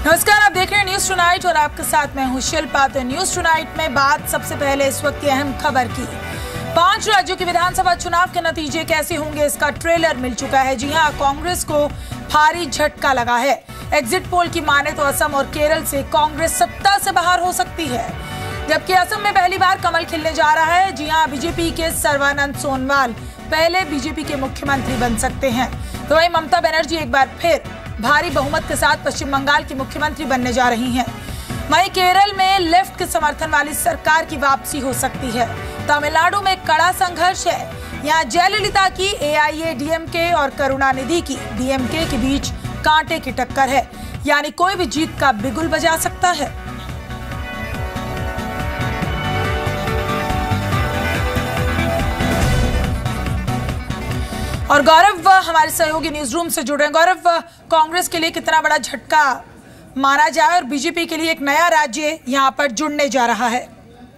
नमस्कार, आप देख रहे हैं न्यूज टुनाइट और आपके साथ मैं हूं शिल्पा। तो न्यूज टुनाइट में बात सबसे पहले इस वक्त की अहम खबर की। 5 राज्यों के विधानसभा चुनाव के नतीजे कैसे होंगे, इसका ट्रेलर मिल चुका है। जी हां, कांग्रेस को भारी झटका लगा है। एग्जिट पोल की माने तो असम और केरल से कांग्रेस सत्ता से बाहर हो सकती है, जबकि असम में पहली बार कमल खिलने जा रहा है। जी हां, बीजेपी के सर्बानंद सोनोवाल पहले बीजेपी के मुख्यमंत्री बन सकते हैं। तो वहीं ममता बनर्जी एक बार फिर भारी बहुमत के साथ पश्चिम बंगाल की मुख्यमंत्री बनने जा रही हैं। वहीं केरल में लेफ्ट के समर्थन वाली सरकार की वापसी हो सकती है। तमिलनाडु में कड़ा संघर्ष है। यहाँ जयललिता की AIADMK और करुणानिधि की DMK के बीच कांटे की टक्कर है, यानी कोई भी जीत का बिगुल बजा सकता है। और गौरव हमारे सहयोगी न्यूज रूम से जुड़ रहे हैं। गौरव, कांग्रेस के लिए कितना बड़ा झटका माना जाए और बीजेपी के लिए एक नया राज्य यहां पर जुड़ने जा रहा है?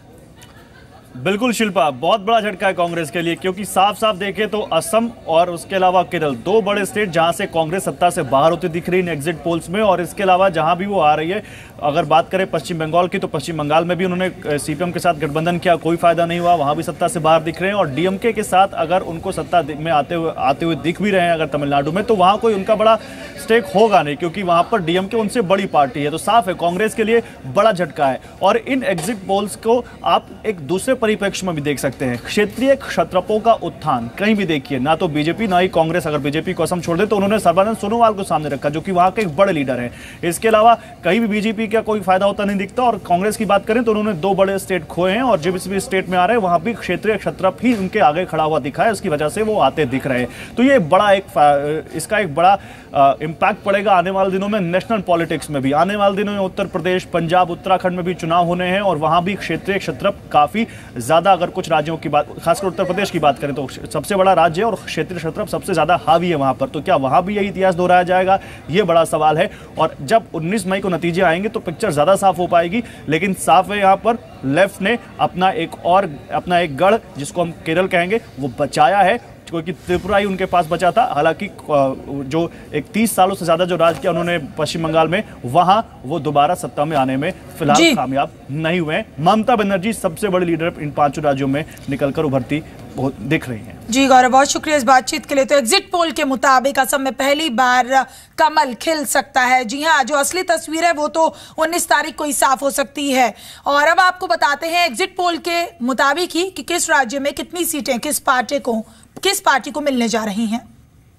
बिल्कुल शिल्पा, बहुत बड़ा झटका है कांग्रेस के लिए, क्योंकि साफ साफ देखें तो असम और उसके अलावा केरल 2 बड़े स्टेट जहां से कांग्रेस सत्ता से बाहर होती दिख रही है एग्जिट पोल्स में। और इसके अलावा जहां भी वो आ रही है, अगर बात करें पश्चिम बंगाल की, तो पश्चिम बंगाल में भी उन्होंने CPM के साथ गठबंधन किया, कोई फायदा नहीं हुआ, वहां भी सत्ता से बाहर दिख रहे हैं। और DMK के साथ अगर उनको सत्ता में आते हुए दिख भी रहे हैं अगर तमिलनाडु में, तो वहां कोई उनका बड़ा स्टेक होगा नहीं, क्योंकि वहां पर DMK उनसे बड़ी पार्टी है। तो साफ है कांग्रेस के लिए बड़ा झटका है। और इन एग्जिट पोल्स को आप एक दूसरे परिप्रेक्ष्य में भी देख सकते हैं। क्षेत्रीय क्षत्रपों का उत्थान कहीं भी देखिए, ना तो बीजेपी ना ही कांग्रेस, अगर बीजेपी को असम छोड़ दे तो उन्होंने सर्बानंद सोनोवाल को सामने रखा, जो कि वहां के एक बड़े लीडर हैं। इसके अलावा कहीं भी बीजेपी का कोई फायदा होता नहीं दिखता। और कांग्रेस की बात करें तो उन्होंने 2 बड़े स्टेट खोए हैं, और जिस भी स्टेट में आ रहे हैं वहां भी क्षेत्रीय क्षत्रप ही उनके आगे खड़ा हुआ दिखा है, उसकी वजह से वो आते दिख रहे हैं। तो ये बड़ा इसका एक बड़ा इंपैक्ट पड़ेगा आने वाले दिनों में नेशनल पॉलिटिक्स में भी। आने वाले दिनों में उत्तर प्रदेश, पंजाब, उत्तराखंड में भी चुनाव होने हैं, और वहां भी क्षेत्रीय क्षत्रप काफी ज्यादा, अगर कुछ राज्यों की बात, खासकर उत्तर प्रदेश की बात करें तो सबसे बड़ा राज्य है और क्षेत्रीय क्षत्रप सबसे ज्यादा हावी है वहां पर। तो क्या वहां भी यही इतिहास दोहराया जाएगा, ये बड़ा सवाल है। और जब 19 मई को नतीजे आएंगे तो पिक्चर ज्यादा साफ हो पाएगी। लेकिन साफ है, यहां पर लेफ्ट ने अपना एक गढ़, जिसको हम केरल कहेंगे, वो बचाया है, क्योंकि त्रिपुरा ही उनके पास बचा था। हालांकि जो एक 30 सालों से ज्यादा जो राज किया उन्होंने पश्चिम बंगाल में, वहां वो दोबारा सत्ता में आने में फिलहाल कामयाब नहीं हुए हैं। ममता बनर्जी सबसे बड़ी लीडर इन 5 राज्यों में निकलकर उभरती दिख रही हैं। जी गौरव, बहुत शुक्रिया इस बातचीत के लिए। तो एग्जिट पोल के मुताबिक असम में पहली बार कमल खिल सकता है। जी हाँ, जो असली तस्वीर है वो तो 19 तारीख को ही साफ हो सकती है। और अब आपको बताते हैं एग्जिट पोल के मुताबिक ही कि किस राज्य में कितनी सीटें किस पार्टी को मिलने जा रही हैं।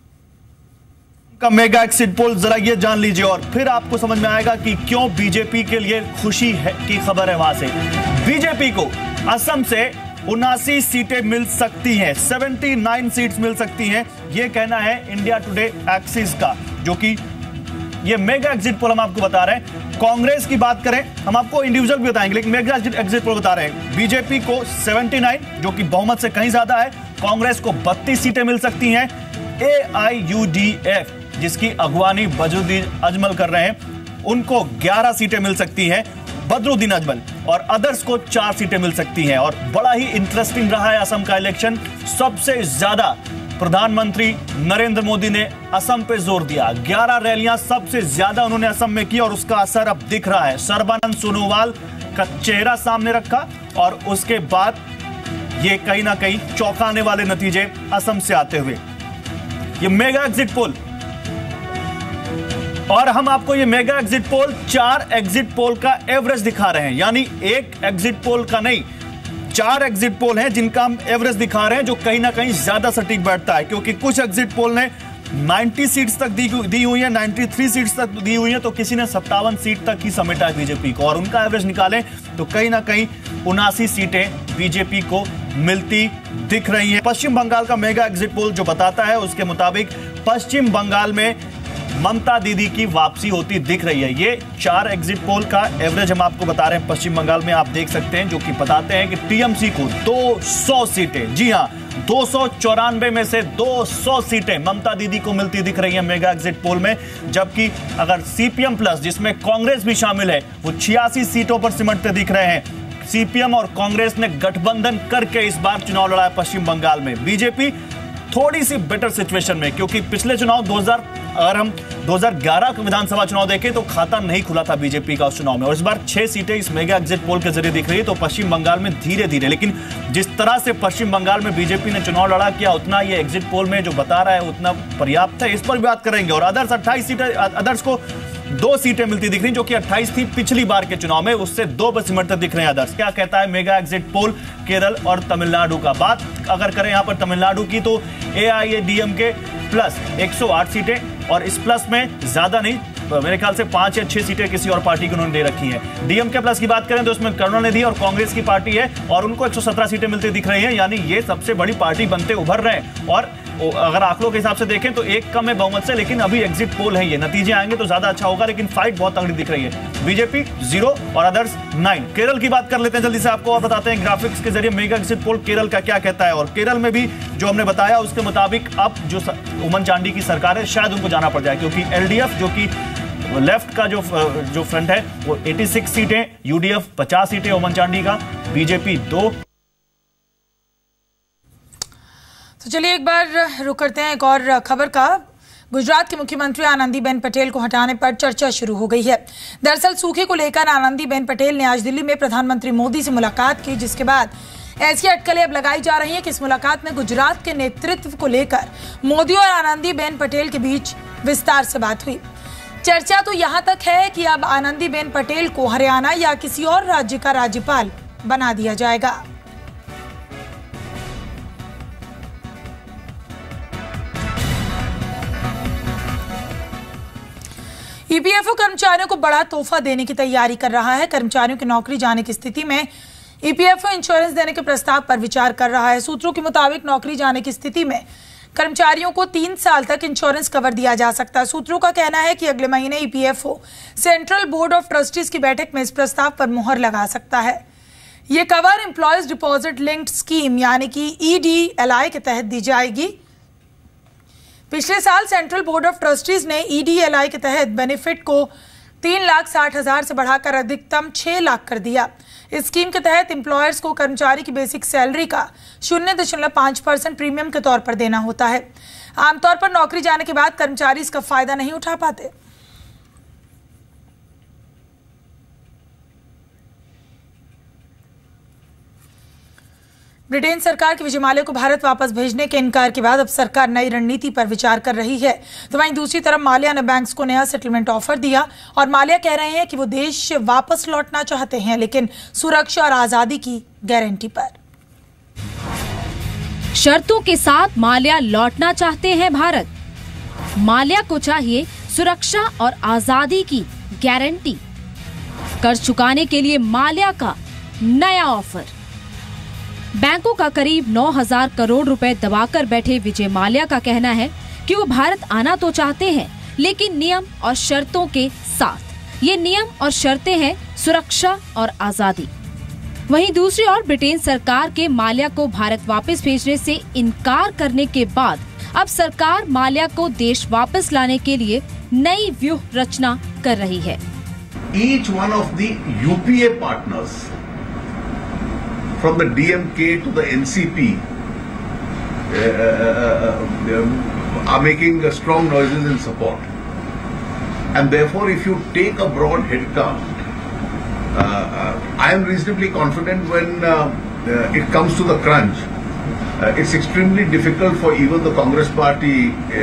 का मेगा एग्जिट पोल जरा ये जान लीजिए, और फिर आपको समझ में आएगा कि क्यों बीजेपी के लिए खुशी है की खबर है। वहां से बीजेपी को असम से 79 सीटें मिल सकती हैं, 79 सीट्स मिल सकती हैं, ये कहना है इंडिया टुडे एक्सिस का, जो कि ये मेगा एग्जिट पोल हम आपको बता रहे हैं। कांग्रेस की बात करें, हम आपको इंडिविजुअल भी बताएंगे, लेकिन मेगा एग्जिट पोल बता रहे हैं। बीजेपी को 79, जो कि बहुमत से कहीं ज्यादा है। कांग्रेस को 32 सीटें मिल सकती हैं। AIUDF, जिसकी अगवानी बदरुद्दीन अजमल कर रहे हैं, उनको 11 सीटें मिल सकती हैं, बदरुद्दीन अजमल, और अदर्स को 4 सीटें मिल सकती हैं। और बड़ा ही इंटरेस्टिंग रहा है असम का इलेक्शन। सबसे ज्यादा प्रधानमंत्री नरेंद्र मोदी ने असम पे जोर दिया। 11 रैलियां सबसे ज्यादा उन्होंने असम में की, और उसका असर अब दिख रहा है। सर्बानंद सोनोवाल का चेहरा सामने रखा, और उसके बाद ये कहीं ना कहीं चौंकाने वाले नतीजे असम से आते हुए। ये मेगा एग्जिट पोल, और हम आपको ये mega exit poll 4 exit poll का एवरेज दिखा रहे हैं, यानी एक एग्जिट पोल का नहीं, 4 एग्जिट पोल हैं जिनका हम एवरेज दिखा रहे हैं, जो कहीं ना कहीं ज्यादा सटीक बैठता है। क्योंकि कुछ एग्जिट पोल ने 90 सीट्स तक दी हुई है, 93 सीट्स तक दी हुई है, तो किसी ने 57 सीट तक ही समेटा है बीजेपी को। और उनका एवरेज निकालें तो कहीं ना कहीं 79 सीटें बीजेपी को मिलती दिख रही हैं। पश्चिम बंगाल का मेगा एग्जिट पोल जो बताता है, उसके मुताबिक पश्चिम बंगाल में ममता दीदी की वापसी होती दिख रही है। ये 4 एग्जिट पोल का एवरेज हम आपको बता रहे हैं पश्चिम बंगाल में, आप देख सकते हैं, जो कि बताते हैं कि TMC को 200 सीटें, जी हां, 294 में से 200 सीटें ममता दीदी को मिलती दिख रही है मेगा एग्जिट पोल में। जबकि अगर CPM प्लस, जिसमें कांग्रेस भी शामिल है, वो 86 सीटों पर सिमटते दिख रहे हैं। CPM और कांग्रेस ने गठबंधन करके इस बार चुनाव लड़ा है पश्चिम बंगाल में। बीजेपी थोड़ी सी बेटर सिचुएशन में, क्योंकि पिछले चुनाव 2011 का विधानसभा चुनाव देखें तो खाता नहीं खुला था बीजेपी का उस चुनाव में, और इस बार 6 सीटें इस मेगा एग्जिट पोल के जरिए दिख रही है। तो पश्चिम बंगाल में धीरे धीरे, लेकिन जिस तरह से पश्चिम बंगाल में बीजेपी ने चुनाव लड़ा, किया उतना ये एग्जिट पोल में जो बता रहा है उतना पर्याप्त है, इस पर भी बात करेंगे। और अदर्स 28 सीटें, अदर्स को 2 सीटें मिलती दिख रही, जो कि 28 थी पिछली बार के चुनाव में, उससे 2 पर सिमटते दिख रहे हैं अदर्स। क्या कहता है मेगा एग्जिट पोल केरल और तमिलनाडु का? बात अगर करें यहां पर तमिलनाडु की तो AIADMK प्लस 108 सीटें, और इस प्लस में ज्यादा नहीं, मेरे ख्याल से 5 या 6 सीटें किसी और पार्टी को उन्होंने दे रखी हैं। DMK प्लस की बात करें तो उसमें करुणानिधि और कांग्रेस की पार्टी है, और उनको 117 सीटें मिलती दिख रही हैं, यानी ये सबसे बड़ी पार्टी बनते उभर रहे हैं। और अगर आंकड़ों के हिसाब से देखें तो एक कम है बहुमत से, लेकिन अभी एग्जिट पोल है, ये नतीजे आएंगे तो ज्यादा अच्छा होगा, लेकिन फाइट बहुत तगड़ी दिख रही है। बीजेपी 0 और अदर्स 9। केरल की बात कर लेते हैं जल्दी से आपको, और बताते हैं ग्राफिक्स के जरिए मेगा एग्जिट पोल केरल का क्या कहता है। और केरल में भी जो हमने बताया उसके मुताबिक अब जो उमन चांडी की सरकार है, शायद उनको जाना पड़ जाए, क्योंकि LDF जो कि लेफ्ट का जो फ्रंट है वो 86 सीटें, UDF 50 सीटें उमन चांडी का, बीजेपी 2। तो चलिए एक बार रुक करते हैं एक और खबर का। गुजरात की मुख्यमंत्री आनंदीबेन पटेल को हटाने पर चर्चा शुरू हो गई है। दरअसल सूखे को लेकर आनंदीबेन पटेल ने आज दिल्ली में प्रधानमंत्री मोदी से मुलाकात की, जिसके बाद ऐसी अटकलें अब लगाई जा रही हैं कि इस मुलाकात में गुजरात के नेतृत्व को लेकर मोदी और आनंदीबेन पटेल के बीच विस्तार से बात हुई। चर्चा तो यहां तक है कि अब आनंदीबेन पटेल को हरियाणा या किसी और राज्य का राज्यपाल बना दिया जाएगा। EPFO कर्मचारियों को बड़ा तोहफा देने की तैयारी कर रहा है। कर्मचारियों की नौकरी जाने की स्थिति में EPFO इंश्योरेंस देने के प्रस्ताव पर विचार कर रहा है। सूत्रों के मुताबिक नौकरी जाने की स्थिति में कर्मचारियों को 3 साल तक इंश्योरेंस कवर दिया जा सकता है। सूत्रों का कहना है कि अगले महीने EPFO Central Board of Trustees की बैठक में इस प्रस्ताव पर मुहर लगा सकता है। ये cover employees deposit linked scheme यानी कि EDLI के तहत दी जाएगी। पिछले साल सेंट्रल बोर्ड ऑफ ट्रस्टीज ने EDLI के तहत बेनिफिट को 3,60,000 से बढ़ाकर अधिकतम 6 लाख कर दिया। इस स्कीम के तहत एम्प्लॉयर्स को कर्मचारी की बेसिक सैलरी का 0.5% प्रीमियम के तौर पर देना होता है। आमतौर पर नौकरी जाने के बाद कर्मचारी इसका फायदा नहीं उठा पाते। ब्रिटेन सरकार के विजय माल्या को भारत वापस भेजने के इनकार के बाद अब सरकार नई रणनीति पर विचार कर रही है। तो वहीं दूसरी तरफ माल्या ने बैंक्स को नया सेटलमेंट ऑफर दिया, और माल्या कह रहे हैं कि वो देश वापस लौटना चाहते हैं, लेकिन सुरक्षा और आजादी की गारंटी पर। शर्तों के साथ माल्या लौटना चाहते हैं भारत। माल्या को चाहिए सुरक्षा और आजादी की गारंटी। कर्ज चुकाने के लिए माल्या का नया ऑफर। बैंकों का करीब 9,000 करोड़ रुपए दबाकर बैठे विजय माल्या का कहना है कि वो भारत आना तो चाहते हैं, लेकिन नियम और शर्तों के साथ। ये नियम और शर्तें हैं सुरक्षा और आजादी। वहीं दूसरी ओर ब्रिटेन सरकार के माल्या को भारत वापस भेजने से इनकार करने के बाद अब सरकार माल्या को देश वापस लाने के लिए नई व्यूह रचना कर रही है। Each one of the UPA partners from the DMK to the NCP are making strong noises in support, and therefore if you take a broad head count, I am reasonably confident when it comes to the crunch, it's extremely difficult for even the Congress party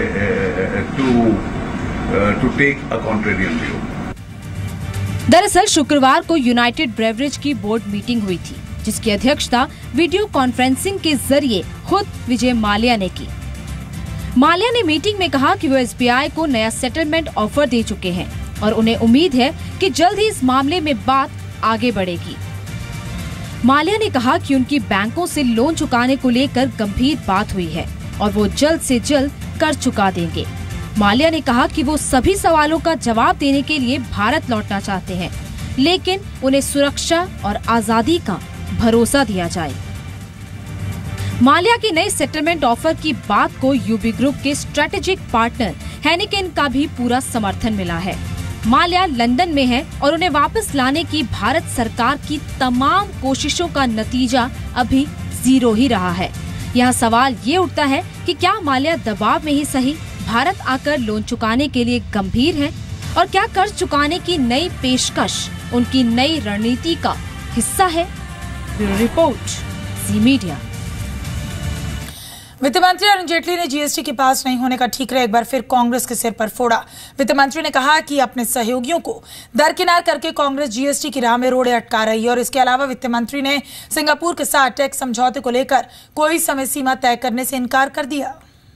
to take a contrarian view. दरअसल शुक्रवार को United Breweries की board meeting हुई थी, जिसकी अध्यक्षता video conferencing के जरिए खुद विजय माल्या ने की। माल्या ने मीटिंग में कहा कि वो SBI को नया सेटलमेंट ऑफर दे चुके हैं और उन्हें उम्मीद है कि जल्द ही इस मामले में बात आगे बढ़ेगी। माल्या ने कहा कि उनकी बैंकों से लोन चुकाने को लेकर गंभीर बात हुई है और वो जल्द से जल्द कर्ज चुका देंगे। माल्या ने कहा कि वो सभी सवालों का जवाब देने के लिए भारत लौटना चाहते हैं, लेकिन उन्हें सुरक्षा और आजादी का भरोसा दिया जाए। माल्या की नई सेटलमेंट ऑफर की बात को यूबी ग्रुप के स्ट्रेटेजिक पार्टनर हेनिकेन का भी पूरा समर्थन मिला है। माल्या लंदन में है और उन्हें वापस लाने की भारत सरकार की तमाम कोशिशों का नतीजा अभी 0 ही रहा है। यहाँ सवाल ये उठता है कि क्या माल्या दबाव में ही सही भारत आकर लोन चुकाने के लिए गंभीर है और क्या कर्ज चुकाने की नई पेशकश उनकी नई रणनीति का हिस्सा है? Bureau report, Zee Media. वित्त मंत्री अरुण जेटली ने जीएसटी के पास नहीं होने का ठीकरा एक बार फिर कांग्रेस के सिर पर फोड़ा। वित्त मंत्री ने कहा कि अपने सहयोगियों को दरकिनार करके कांग्रेस जीएसटी की राह में रोड़े अटका रही है और इसके अलावा वित्त मंत्री ने सिंगापुर के साथ टैक्स समझौते को लेकर कोई समय सीमा तय करने से इनकार कर दिया।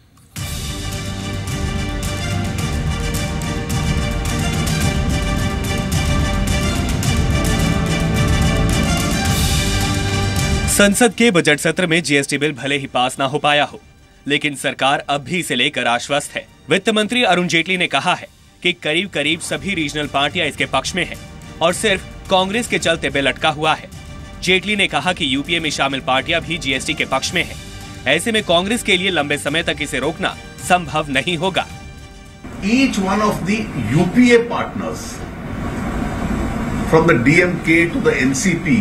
संसद के बजट सत्र में जीएसटी बिल भले ही पास ना हो पाया हो, लेकिन सरकार अब भी इसे लेकर आश्वस्त है। वित्त मंत्री अरुण जेटली ने कहा है कि करीब करीब सभी रीजनल पार्टियां इसके पक्ष में हैं और सिर्फ कांग्रेस के चलते बिल अटका हुआ है। जेटली ने कहा कि यूपीए में शामिल पार्टियां भी जीएसटी के पक्ष में हैं। ऐसे में कांग्रेस के लिए लंबे समय तक इसे रोकना संभव नहीं होगा। Each one of the UPA partners, from the DMK to the NCP,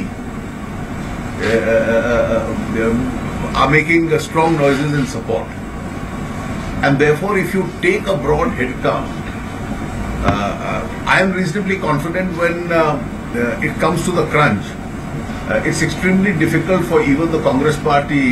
are making strong noises in support, and therefore if you take a broad head count, I am reasonably confident when it comes to the crunch, it's extremely difficult for even the Congress party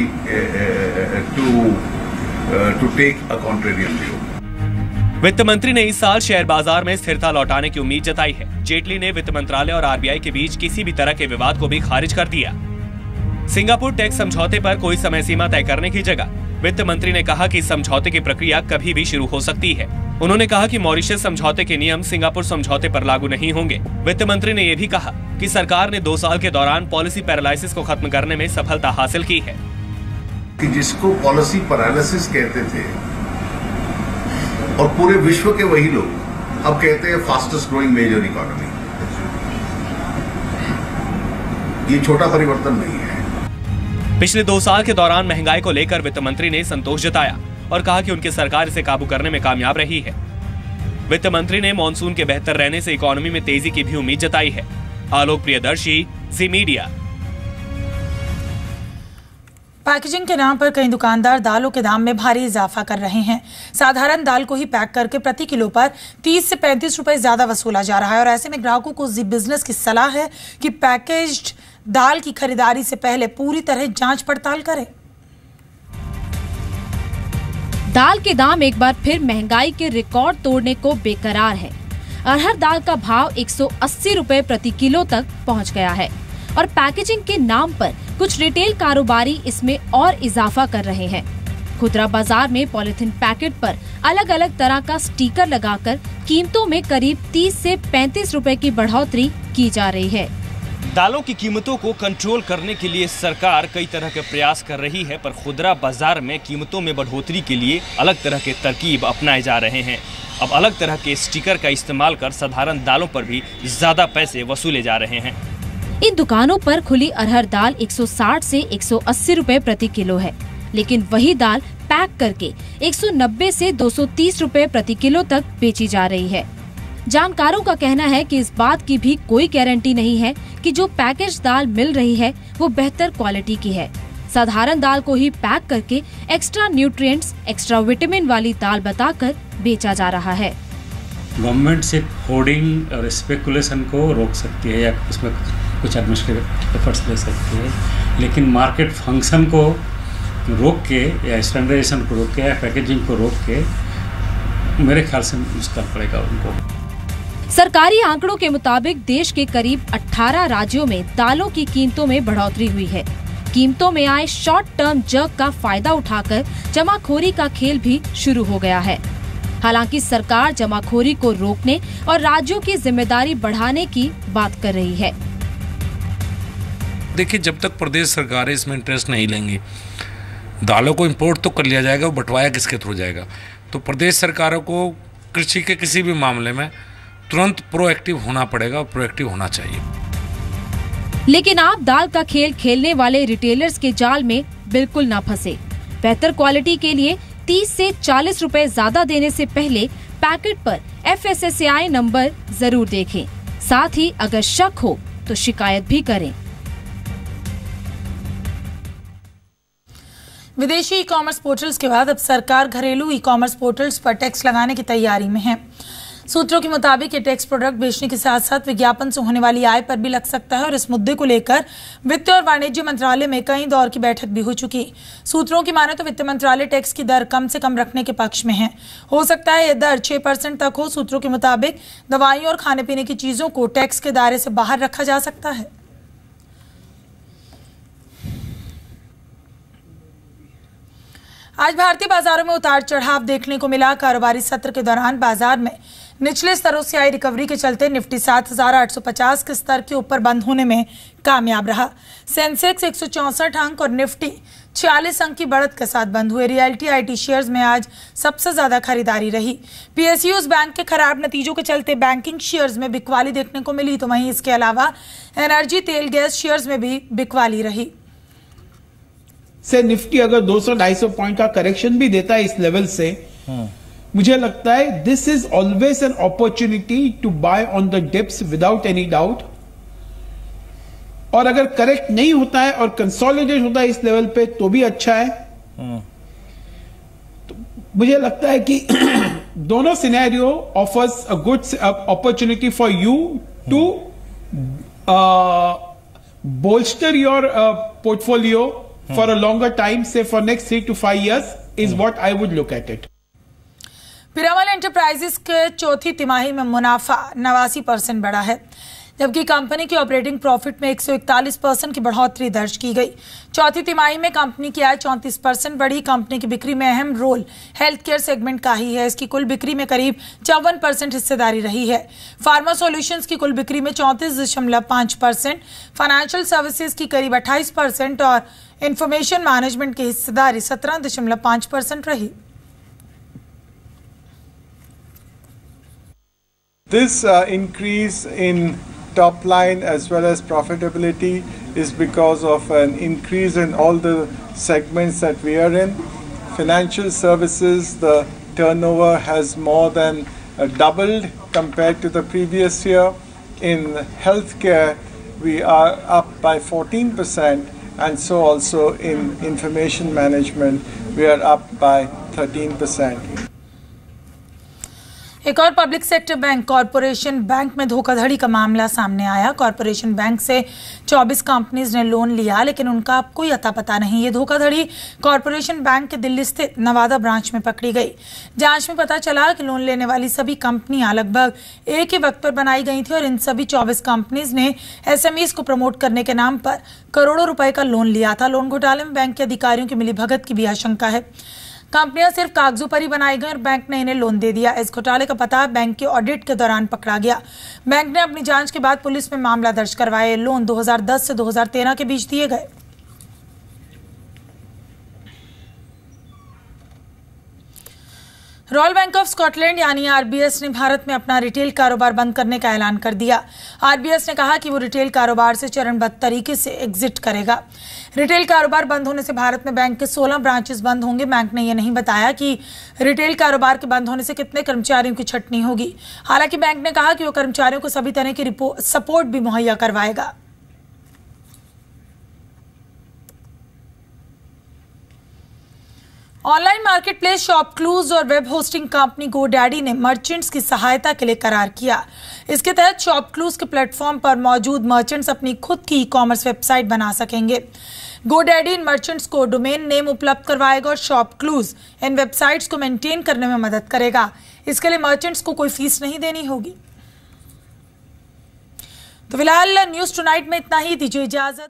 to take a contrarian view. वित्त मंत्री ने इस साल share बाजार में स्थिरता लौटाने की उम्मीद जताई है। जेटली ने वित्त मंत्रालय और आरबीआई के बीच किसी भी तरह के विवाद को भी खारिज कर दिया। सिंगापुर टैक्स समझौते पर कोई समय सीमा तय करने की जगह वित्त मंत्री ने कहा कि समझौते की प्रक्रिया कभी भी शुरू हो सकती है। उन्होंने कहा कि मॉरिशस समझौते के नियम सिंगापुर समझौते पर लागू नहीं होंगे। वित्त मंत्री ने यह भी कहा कि सरकार ने 2 साल के दौरान पॉलिसी पैरालिसिस को खत्म करने में सफलता हासिल की है। कि जिसको पॉलिसी पैरालिसिस कहते थे और पूरे विश्व के वही लोग अब कहते हैं फास्टेस्ट ग्रोइंग मेजर इकोनॉमी। ये छोटा परिवर्तन नहीं है। पिछले 2 साल के दौरान महंगाई को लेकर वित्त मंत्री ने संतोष जताया और कहा कि उनकी सरकार इसे काबू करने में कामयाब रही है। वित्त मंत्री ने मॉनसून के बेहतर रहने से इकोनॉमी में तेजी की भी उम्मीद जताई है। आलोक प्रियदर्शी, ज़ी मीडिया। पैकेजिंग के नाम पर कई दुकानदार दालों के दाम में भारी इजाफा कर रहे हैं। साधारण दाल को ही पैक करके प्रति किलो पर 30 से 35 रुपए ज्यादा वसूला जा रहा है और ऐसे में ग्राहकों को ज़ी बिजनेस की सलाह है कि पैकेज्ड दाल की खरीदारी से पहले पूरी तरह जांच पड़ताल करें। दाल के दाम एक बार फिर महंगाई के रिकॉर्ड तोड़ने को बेकरार है। अरहर दाल का भाव 180 रुपए प्रति किलो तक पहुंच गया है और पैकेजिंग के नाम पर कुछ रिटेल कारोबारी इसमें और इजाफा कर रहे हैं। खुदरा बाजार में पॉलिथीन पैकेट पर अलग अलग तरह का स्टिकर लगाकर कीमतों में करीब 30 से 35 रुपए की बढ़ोतरी की जा रही है। दालों की कीमतों को कंट्रोल करने के लिए सरकार कई तरह के प्रयास कर रही है, पर खुदरा बाजार में कीमतों में बढ़ोतरी के लिए अलग तरह के तरकीब अपनाए जा रहे हैं। अब अलग तरह के स्टिकर का इस्तेमाल कर साधारण दालों पर भी ज्यादा पैसे वसूले जा रहे हैं। इन दुकानों पर खुली अरहर दाल 160 से 180 रुपए प्रति किलो है, लेकिन वही दाल पैक करके 190 से 230 रुपए प्रति किलो तक बेची जा रही है। जानकारों का कहना है कि इस बात की भी कोई गारंटी नहीं है कि जो पैकेज दाल मिल रही है वो बेहतर क्वालिटी की है। साधारण दाल को ही पैक करके एक्स्ट्रा न्यूट्रिएंट्स, एक्स्ट्रा विटामिन वाली दाल बताकर बेचा जा रहा है। गवर्नमेंट से होर्डिंग और स्पेकुलेशन को रोक सकती है या उसमें कुछ एडमिनिस्ट्रेटिव एफर्ट्स ले सकती है, लेकिन मार्केट फंक्शन को रोक के या स्टैंडर्डाइजेशन को रोक के या पैकेजिंग को रोक के मेरे ख्याल से मुश्किल पड़ेगा उनको। सरकारी आंकड़ों के मुताबिक देश के करीब 18 राज्यों में दालों की कीमतों में बढ़ोतरी हुई है। कीमतों में आए शॉर्ट टर्म जर्क का फायदा उठाकर जमाखोरी का खेल भी शुरू हो गया है। हालांकि सरकार जमाखोरी को रोकने और राज्यों की जिम्मेदारी बढ़ाने की बात कर रही है। देखिए, जब तक प्रदेश सरकारें इसमें इंटरेस्ट नहीं लेंगी, दालों को इंपोर्ट तो कर लिया जाएगा, वो बंटवाया किसके थ्रू जाएगा। तो प्रदेश सरकारों को कृषि के किसी भी मामले में तुरंत प्रोएक्टिव होना पड़ेगा और प्रोएक्टिव होना चाहिए। लेकिन आप दाल का खेल खेलने वाले रिटेलर्स के जाल में बिल्कुल ना फंसे। बेहतर क्वालिटी के लिए 30 से 40 रुपए ज्यादा देने से पहले पैकेट पर FSSAI नंबर जरूर देखें। साथ ही अगर शक हो तो शिकायत भी करें। विदेशी ई कॉमर्स पोर्टल्स के बाद अब सरकार घरेलू ई कॉमर्स पोर्टल्स पर टैक्स लगाने की तैयारी में है। सूत्रों के मुताबिक ये टैक्स प्रोडक्ट बेचने के साथ साथ विज्ञापन से होने वाली आय पर भी लग सकता है और इस मुद्दे को लेकर वित्त और वाणिज्य मंत्रालय में कई दौर की बैठक भी हो चुकी। सूत्रों की माने तो वित्त मंत्रालय टैक्स की दर कम से कम रखने के पक्ष में है। हो सकता है यह दर 6% तक हो। सूत्रों के मुताबिक दवाइयों और खाने पीने की चीजों को टैक्स के दायरे से बाहर रखा जा सकता है। आज भारतीय बाजारों में उतार चढ़ाव देखने को मिला। कारोबारी सत्र के दौरान बाजार में निचले स्तरों से आई रिकवरी के चलते निफ्टी 7,850 के स्तर के ऊपर बंद होने में कामयाब रहा। सेंसेक्स 164 अंक और निफ्टी 40 अंक की बढ़त के साथ बंद हुए। रियल्टी आईटी शेयर्स में आज सबसे ज्यादा खरीदारी रही। पीएसयूज बैंक के खराब नतीजों के चलते बैंकिंग शेयर्स में बिकवाली देखने को मिली, तो वहीं इसके अलावा एनर्जी, तेल, गैस शेयर्स में भी बिकवाली रही। से निफ्टी अगर 200-250 पॉइंट का करेक्शन भी देता है इस लेवल से, मुझे लगता है this is always an opportunity to buy on the dips without any doubt. और अगर करेक्ट नहीं होता है और कंसोलिडेट होता है इस लेवल पे तो भी अच्छा है। तो मुझे लगता है कि दोनों scenario offers a good opportunity for you to bolster your portfolio for a longer time, say for next 3 to 5 years, is what I would look at it. Piramal Enterprises के चौथी तिमाही में मुनाफा 89% बढ़ा है, जबकि कंपनी की ऑपरेटिंग प्रॉफिट में 141% की बढ़ोतरी दर्ज की गई। चौथी तिमाही में कंपनी की आय 34% बढ़ी। कंपनी की बिक्री में अहम रोल हेल्थ केयर सेगमेंट का ही है। इसकी कुल बिक्री में करीब 54% हिस्सेदारी रही है। फार्मा सॉल्यूशंस की कुल बिक्री में 34.5%, फाइनेंशियल सर्विसेज की करीब 28% और इंफॉर्मेशन मैनेजमेंट की हिस्सेदारी 17.5% रही। This increase in top line as well as profitability is because of an increase in all the segments that we are in. Financial services, the turnover has more than doubled compared to the previous year. In healthcare, we are up by 14%, and so also in information management, we are up by 13%. एक और public sector bank Corporation Bank में धोखाधड़ी का मामला सामने आया। Corporation bank से 24 companies ने लोन लिया, लेकिन उनका अब कोई अता पता नहीं। ये धोखाधड़ी कॉरपोरेशन बैंक के दिल्ली स्थित नवादा ब्रांच में पकड़ी गई। जांच में पता चला कि लोन लेने वाली सभी कंपनियां लगभग एक ही वक्त पर बनाई गई थी और इन सभी 24 कंपनीज ने एसएमईज को प्रमोट करने के नाम पर करोड़ों रुपए का लोन लिया था। लोन घोटाले में बैंक के अधिकारियों की मिलीभगत की भी आशंका है। कंपनियां सिर्फ कागजों पर ही बनाई गई और बैंक ने इन्हें लोन दे दिया। इस घोटाले का पता बैंक के ऑडिट के दौरान पकड़ा गया। बैंक ने अपनी जांच के बाद पुलिस में मामला दर्ज करवाया। लोन 2010 से 2013 के बीच दिए गए। रॉयल बैंक ऑफ स्कॉटलैंड यानी आरबीएस ने भारत में अपना रिटेल कारोबार बंद करने का ऐलान कर दिया। आरबीएस ने कहा कि वो रिटेल कारोबार से चरणबद्ध तरीके से एग्जिट करेगा। रिटेल कारोबार बंद होने से भारत में बैंक के 16 ब्रांचेस बंद होंगे। बैंक ने यह नहीं बताया कि रिटेल कारोबार के बंद होने से कितने कर्मचारियों की छटनी होगी। हालांकि बैंक ने कहा कि वो कर्मचारियों को सभी तरह की सपोर्ट भी मुहैया करवाएगा। ऑनलाइन मार्केटप्लेस शॉपक्लूज और वेब होस्टिंग कंपनी गोडैडी ने मर्चेंट्स की सहायता के लिए करार किया। इसके तहत शॉपक्लूज के प्लेटफॉर्म पर मौजूद मर्चेंट्स अपनी खुद की ई कॉमर्स वेबसाइट बना सकेंगे। गोडैडी इन मर्चेंट्स को डोमेन नेम उपलब्ध करवाएगा और शॉपक्लूज इन वेबसाइट्स को मेंटेन करने में मदद करेगा। इसके लिए मर्चेंट्स को कोई फीस नहीं देनी होगी। तो फिलहाल न्यूज टुनाइट में इतना ही। दीजिए इजाजत।